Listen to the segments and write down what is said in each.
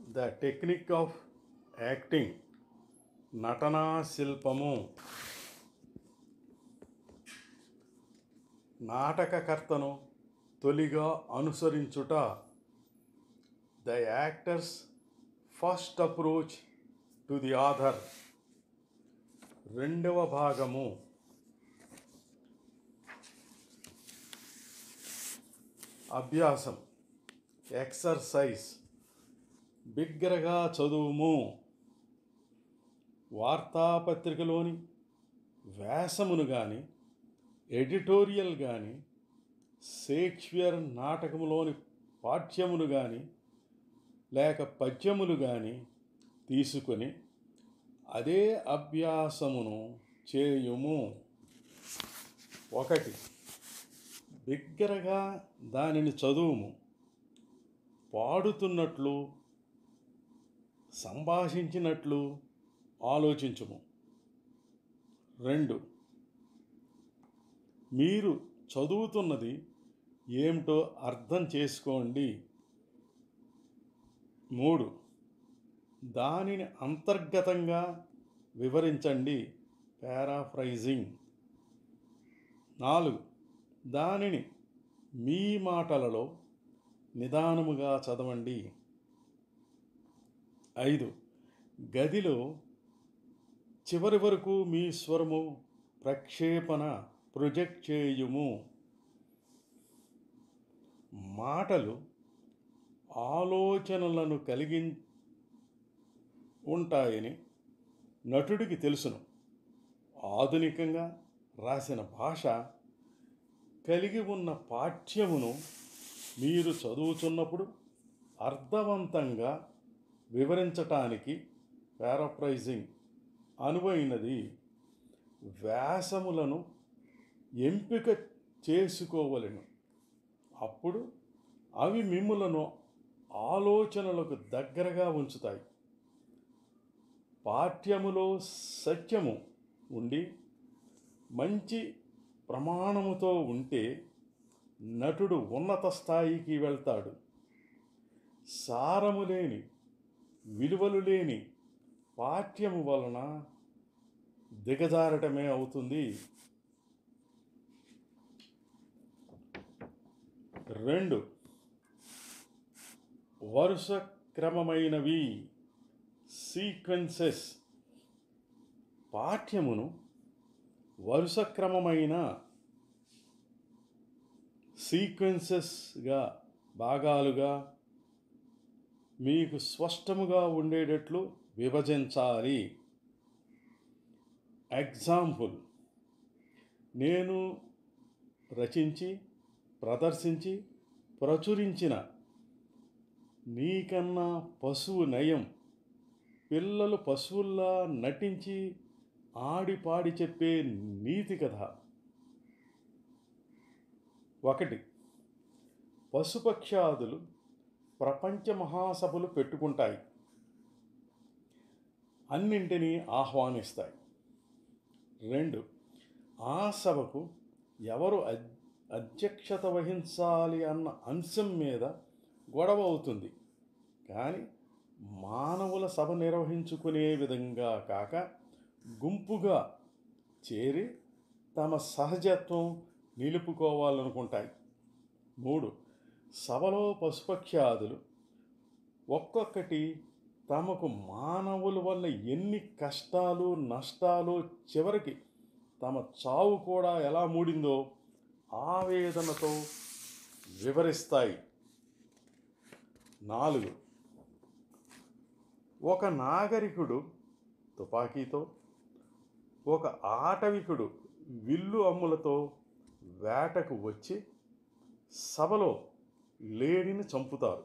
The technique of acting నటనా శిల్పము. నాటకకర్తను తొలిగా అనుసరించుట. The actor's first approach to the author. రెండవ భాగము. అభ్యాసం ఎక్సర్సైజ్. బిగ్గరగా చదువుము. వార్తాపత్రికలోని వ్యాసమును కానీ, ఎడిటోరియల్ కానీ, షేక్స్పియర్ నాటకములోని పాఠ్యమును కానీ లేక పద్యములు కానీ తీసుకొని అదే అభ్యాసమును చేయుము. 1. బిగ్గరగా దానిని చదువుము. పాడుతున్నట్లు, సంభాషించినట్లు ఆలోచించుము. 2. మీరు చదువుతున్నది ఏమిటో అర్థం చేసుకోండి. 3. దానిని అంతర్గతంగా వివరించండి, పారాఫ్రైజింగ్. 4. దానిని మీ మాటలలో నిదానముగా చదవండి. 5. గదిలో చివరి వరకు మీ స్వరము ప్రొజెక్ట్ చేయుము. మాటలు ఆలోచనలను కలిగి ఉంటాయని నటుడికి తెలుసును. ఆధునికంగా రాసిన భాష కలిగి ఉన్న పాఠ్యమును మీరు చదువుతున్నప్పుడు అర్థవంతంగా వివరించటానికి పారాఫ్రైజింగ్ అనువైనది. వ్యాసములను ఎంపిక చేసుకోవలెను. అప్పుడు అవి మిమ్ములను ఆలోచనలకు దగ్గరగా ఉంచుతాయి. పాఠ్యములో సత్యము ఉండి మంచి ప్రమాణముతో ఉంటే నటుడు ఉన్నత స్థాయికి వెళ్తాడు. సారము లేని, విలువలు లేని పాఠ్యము వలన దిగజారటమే అవుతుంది. 2. వరుస క్రమమైనవి, సీక్వెన్సెస్. పాఠ్యమును వరుస క్రమమైన సీక్వెన్సెస్గా, భాగాలుగా మీకు స్పష్టముగా ఉండేటట్లు విభజించాలి. ఎగ్జాంపుల్: నేను రచించి, ప్రదర్శించి, ప్రచురించిన నీకన్నా పశువు నయం. పిల్లలు పశువుల్లా నటించి ఆడిపాడి చెప్పే నీతి కథ. 1. పశుపక్ష్యాదులు ప్రపంచ మహాసభలు పెట్టుకుంటాయి, అన్నింటినీ ఆహ్వానిస్తాయి. 2. ఆ సభకు ఎవరు అధ్యక్షత వహించాలి అన్న అంశం మీద గొడవ అవుతుంది. కానీ మానవుల సభ నిర్వహించుకునే విధంగా కాక గుంపుగా చేరి తమ సహజత్వం నిలుపుకోవాలనుకుంటాయి. 3. సభలో పశుపక్ష్యాదులు ఒక్కొక్కటి తమకు మానవుల వల్ల ఎన్ని కష్టాలు, నష్టాలు, చివరికి తమ చావు కూడా ఎలా మూడిందో ఆవేదనతో వివరిస్తాయి. 4. ఒక నాగరికుడు తుపాకీతో, ఒక ఆటవికుడు విల్లు అమ్ములతో వేటకు వచ్చి సభలో లేడిని చంపుతారు.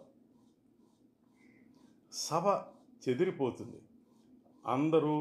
సభ చెదిరిపోతుంది. అందరూ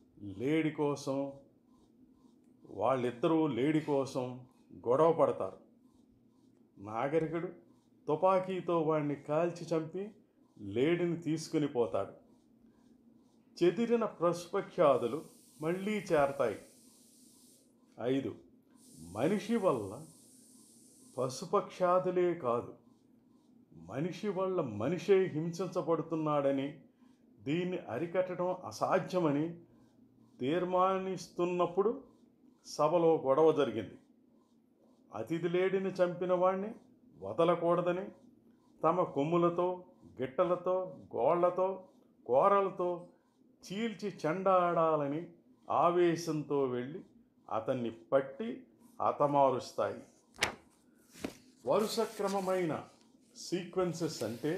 వాళ్ళిద్దరూ లేడి కోసం గొడవ పడతారు. నాగరికుడు తుపాకీతో వాడిని కాల్చి చంపి లేడిని తీసుకుని పోతాడు. చెదిరిన పశుపక్ష్యాదులు మళ్ళీ చేరతాయి. 5. మనిషి వల్ల పశుపక్ష్యాదులే కాదు, మనిషి వల్ల మనిషే హింసించబడుతున్నాడని, దీన్ని అరికట్టడం అసాధ్యమని తీర్మానిస్తున్నప్పుడు సభలో గొడవ జరిగింది. అతిథి లేడిని చంపిన వాణ్ణి వదలకూడదని తమ కొమ్ములతో, గిట్టలతో, గోళ్లతో, కోరలతో చీల్చి చెండాడాలని ఆవేశంతో వెళ్ళి అతన్ని పట్టి హతమారుస్తాయి. వరుసక్రమమైన సీక్వెన్సెస్ అంటే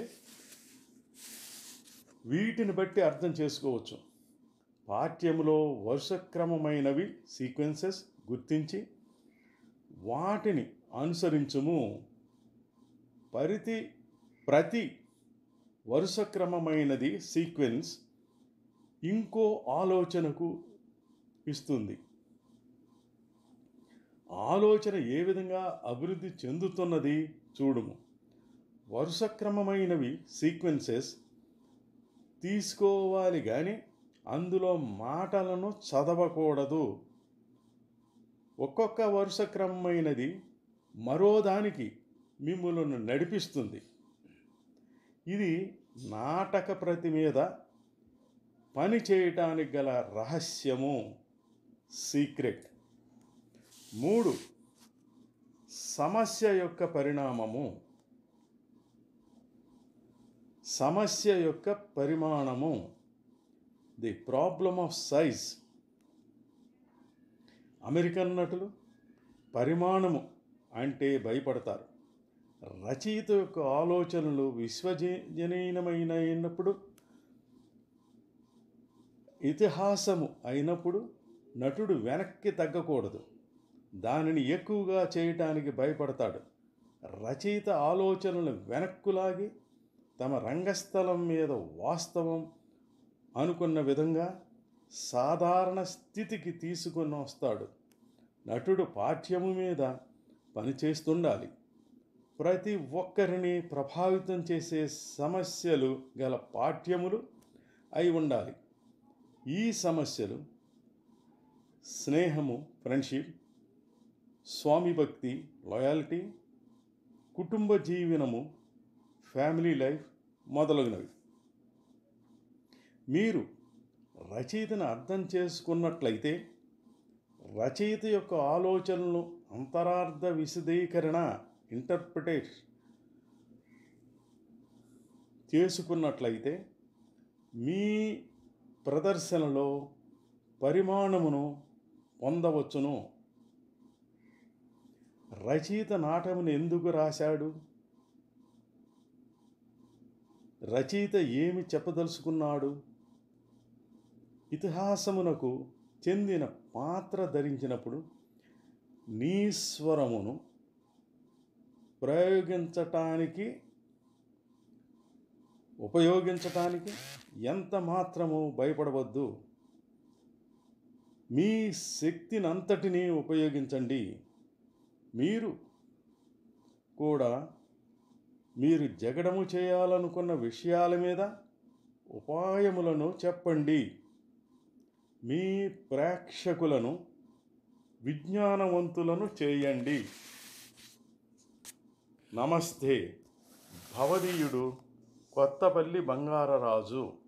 వీటిని బట్టి అర్థం చేసుకోవచ్చు. పాఠ్యములో వరుసక్రమమైనవి సీక్వెన్సెస్ గుర్తించి వాటిని అనుసరించుము. ప్రతి వరుసక్రమమైనది సీక్వెన్స్ ఇంకో ఆలోచనకు ఇస్తుంది. ఆలోచన ఏ విధంగా అభివృద్ధి చెందుతున్నది చూడుము. వరుసక్రమమైనవి సీక్వెన్సెస్ తీసుకోవాలి కానీ అందులో మాటలను చదవకూడదు. ఒక్కొక్క వరుసక్రమమైనది మరోదానికి మిమ్ములను నడిపిస్తుంది. ఇది నాటక ప్రతి మీద పని చేయటానికి గల రహస్యము, సీక్రెట్. 3. సమస్య యొక్క పరిణామము. సమస్య యొక్క పరిమాణము, the problem of size. American నటులు పరిమాణము అంటే భయపడతారు. రచయిత యొక్క ఆలోచనలు విశ్వజనీయమైనప్పుడు, ఇతిహాసము అయినప్పుడు నటుడు వెనక్కి తగ్గకూడదు. దానిని ఎక్కువగా చేయటానికి భయపడతాడు. రచయిత ఆలోచనలు వెనక్కులాగి తమ రంగస్థలం మీద వాస్తవం అనుకున్న విధంగా సాధారణ స్థితికి తీసుకొని వస్తాడు. నటుడు పాఠ్యము మీద పనిచేస్తుండాలి. ప్రతి ఒక్కరిని ప్రభావితం చేసే సమస్యలు గల పాఠ్యములు అయి ఉండాలి. ఈ సమస్యలు స్నేహము, ఫ్రెండ్షిప్, స్వామి భక్తి, లాయాలిటీ, కుటుంబ జీవనము, ఫ్యామిలీ లైఫ్ మొదలగునవి. మీరు రచయితను అర్థం చేసుకున్నట్లయితే రచయిత యొక్క ఆలోచనలను అంతరార్థ విశదీకరణ, ఇంటర్ప్రిటేట్ చేసుకున్నట్లయితే మీ ప్రదర్శనలో పరిమాణమును పొందవచ్చును. రచయిత నాటకమును ఎందుకు రాశాడు? రచయిత ఏమి చెప్పదలుచుకున్నాడు? ఇతిహాసమునకు చెందిన పాత్ర ధరించినప్పుడు నీ స్వరమును ఉపయోగించటానికి ఎంత మాత్రము భయపడవద్దు. మీ శక్తినంతటినీ ఉపయోగించండి. మీరు కూడా మీరు జగడము చేయాలనుకున్న విషయాల మీద ఉపాయములను చెప్పండి. మీ ప్రేక్షకులను విజ్ఞానవంతులను చేయండి. నమస్తే. భవదీయుడు కొత్తపల్లి బంగారరాజు.